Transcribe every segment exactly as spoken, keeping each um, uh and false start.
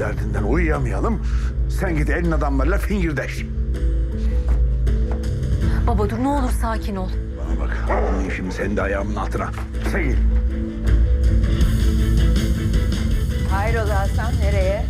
derdinden uyuyamayalım. Sen git elin adamlarıyla fingirdeş. Baba dur ne olur sakin ol. Bana bak, almayayım şimdi senin de ayağımın altına. Sen git. Hayrola Hasan, nereye?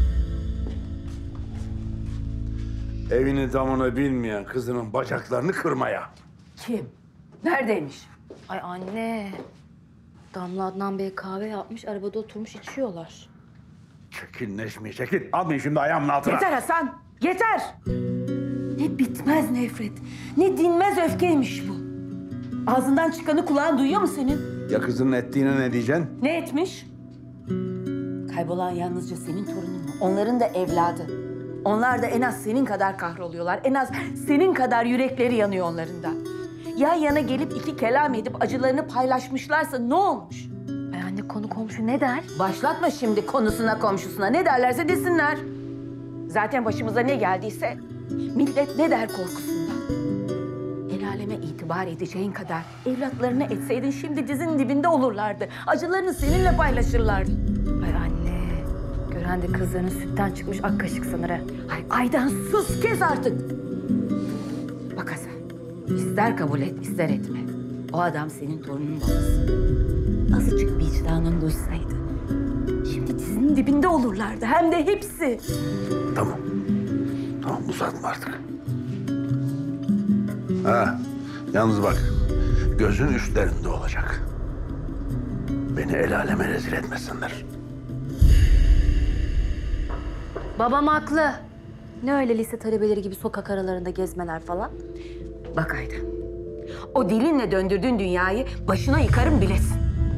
Evini damını bilmeyen kızının bacaklarını kırmaya. Kim? Neredeymiş? Ay anne. Damla Adnan Bey kahve yapmış, arabada oturmuş içiyorlar. Çekil Neşmi, çekil. Almayayım şimdi ayağımın altına. Yeter Hasan, yeter! Ne bitmez nefret, ne dinmez öfkeymiş bu. Ağzından çıkanı kulağın duyuyor mu senin? Ya kızının ettiğine ne diyeceksin? Ne etmiş? Kaybolan yalnızca senin torunun mu? Onların da evladı. Onlar da en az senin kadar kahroluyorlar. En az senin kadar yürekleri yanıyor onların da. Yan yana gelip iki kelam edip acılarını paylaşmışlarsa ne olmuş? Ay anne konu komşu ne der? Başlatma şimdi konusuna komşusuna. Ne derlerse desinler. Zaten başımıza ne geldiyse millet ne der korkusundan. El aleme itibar edeceğin kadar evlatlarını etseydin şimdi dizinin dibinde olurlardı. Acılarını seninle paylaşırlardı. Ay anne. Gören de kızlarının sütten çıkmış ak kaşık sanır ha. Ay Aydan sus kes artık. Bak Hasan, ister kabul et ister etme. O adam senin torunun babası. Azıcık vicdanın duysaydı. Şimdi dizinin dibinde olurlardı hem de hepsi. Tamam. Tamam, uzatma artık. Ha, yalnız bak, gözün üstlerinde olacak. Beni el aleme rezil etmesinler. Babam haklı. Ne öyle lise talebeleri gibi sokak aralarında gezmeler falan. Bak Aydan, o dilinle döndürdüğün dünyayı başına yıkarım bilesin.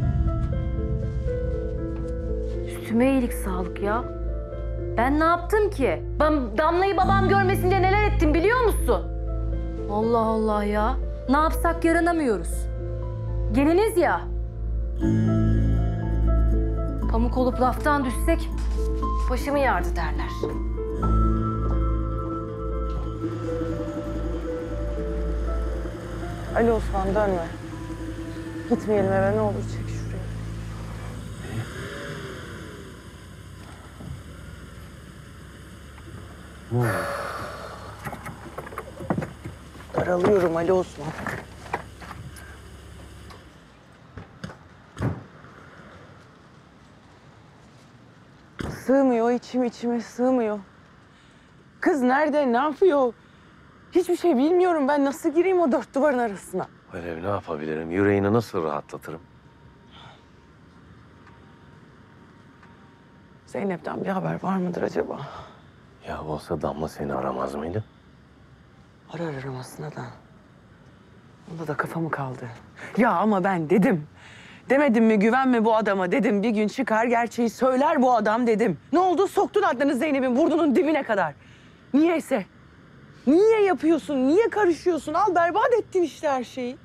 Üstüme iyilik sağlık ya. Ben ne yaptım ki? Ben Damla'yı babam görmesin diye neler ettim biliyor musun? Allah Allah ya. Ne yapsak yaranamıyoruz. Geliniz ya. Pamuk olup laftan düşsek başımı yardı derler. Ali Osman dönme. Gitmeyelim eve ne olur çek şuraya. Daralıyorum Ali Osman. Sığmıyor içim içime sığmıyor. Kız nerede ne yapıyor? Hiçbir şey bilmiyorum ben nasıl gireyim o dört duvarın arasına? Alev ne yapabilirim? Yüreğini nasıl rahatlatırım? Zeynep'ten bir haber var mıdır acaba? Ya olsa Damla seni aramaz mıydı? Arar aramasına da. Onda da kafamı kaldı. Ya ama ben dedim. Demedim mi güvenme bu adama dedim. Bir gün çıkar gerçeği söyler bu adam dedim. Ne oldu? Soktun adını Zeynep'in burnunun dibine kadar. Niyeyse. Niye yapıyorsun? Niye karışıyorsun? Al berbat ettin işte her şeyi.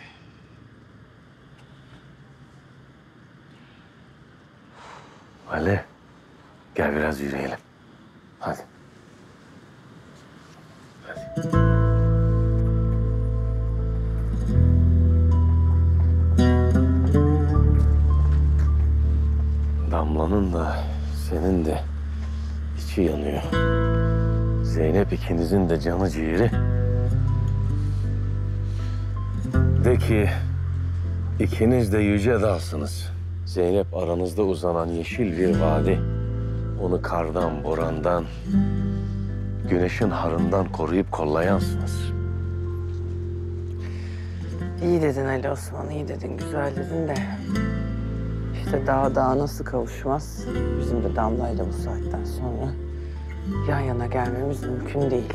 Ale, gel biraz yürüyelim. Hadi. Hadi. Damla'nın da senin de içi yanıyor. Zeynep ikinizin de canı ciğeri. De ki ikiniz de yüce dalsınız. Zeynep aranızda uzanan yeşil bir vadi. Onu kardan, borandan, güneşin harından koruyup kollayansınız. İyi dedin Ali Osman, iyi dedin, güzel dedin de... İşte dağ dağa nasıl kavuşmaz? Bizim de Damla'yla bu saatten sonra yan yana gelmemiz mümkün değil.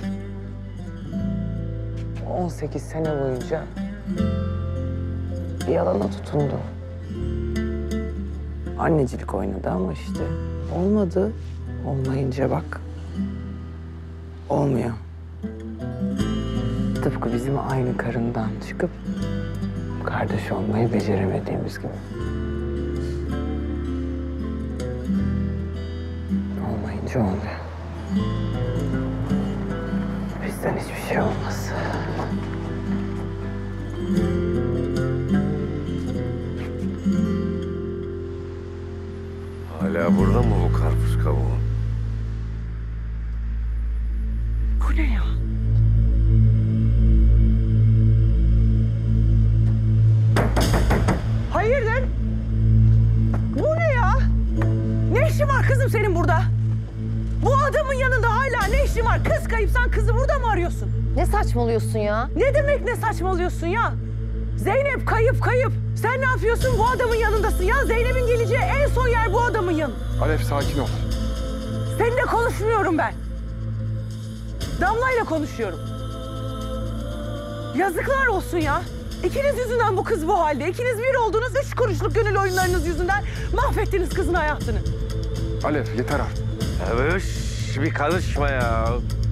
on sekiz sene boyunca bir yalana tutundu. Annecilik oynadı ama işte olmadı. Olmayınca bak olmuyor. Tıpkı bizim aynı karından çıkıp kardeş olmayı beceremediğimiz gibi. Olmayınca olmuyor. Bizden hiçbir şey olmaz. Hala burada mı bu karpuz kavuğu? Bu ne ya? Hayırdır? Bu ne ya? Ne işin var kızım senin burada? Bu adamın yanında hala ne işin var? Kız kayıp, sen kızı burada mı arıyorsun? Ne saçmalıyorsun ya? Ne demek ne saçmalıyorsun ya? Zeynep kayıp kayıp. Sen ne yapıyorsun? Bu adamın yanındasın ya. Zeynep'in geleceği en son yer bu adamın yanı. Alev sakin ol. Seninle konuşmuyorum ben. Damla'yla konuşuyorum. Yazıklar olsun ya. İkiniz yüzünden bu kız bu halde. İkiniz bir oldunuz, üç kuruşluk gönül oyunlarınız yüzünden mahvettiniz kızın hayatını. Alev yeter artık. Evet, bir karışma ya.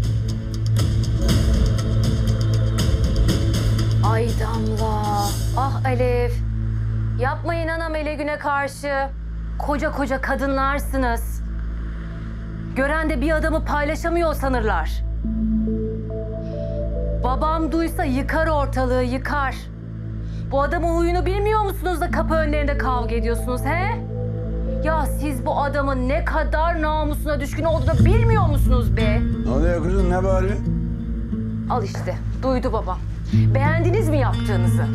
Ay Damla, ah Alev. Yapmayın anam ele güne karşı. Koca koca kadınlarsınız. Gören de bir adamı paylaşamıyor sanırlar. Babam duysa yıkar ortalığı, yıkar. Bu adamın huyunu bilmiyor musunuz da kapı önlerinde kavga ediyorsunuz he? Ya siz bu adamın ne kadar namusuna düşkün olduğunu bilmiyor musunuz be? Ne oluyor kızım, ne bari? Al işte, duydu babam. Beğendiniz mi yaptığınızı?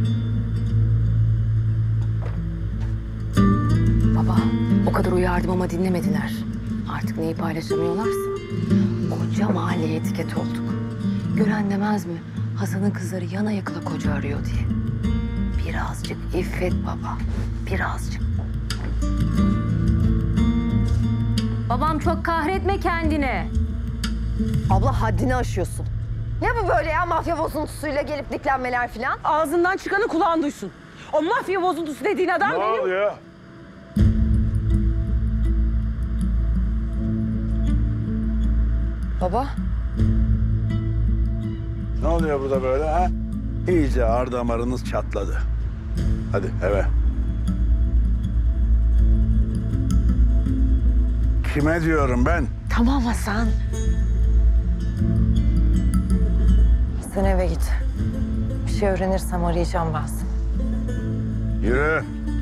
Baba, o kadar uyardım ama dinlemediler. Artık neyi paylaşamıyorlarsa. Koca mahalleye etiket olduk. Gören demez mi? Hasan'ın kızları yana yakıla koca arıyor diye. Birazcık iffet baba, birazcık. Babam çok kahretme kendine. Abla haddini aşıyorsun. Ne bu böyle ya, mafya bozuntusuyla gelip diklenmeler falan? Ağzından çıkanı kulağın duysun. O mafya bozuntusu dediğin adam Ne benim. oluyor? Baba. Ne oluyor burada böyle ha? İyice ar damarınız çatladı. Hadi eve. Kime diyorum ben? Tamam Hasan. Sen eve git. Bir şey öğrenirsem arayacağım ben seni. Yürü.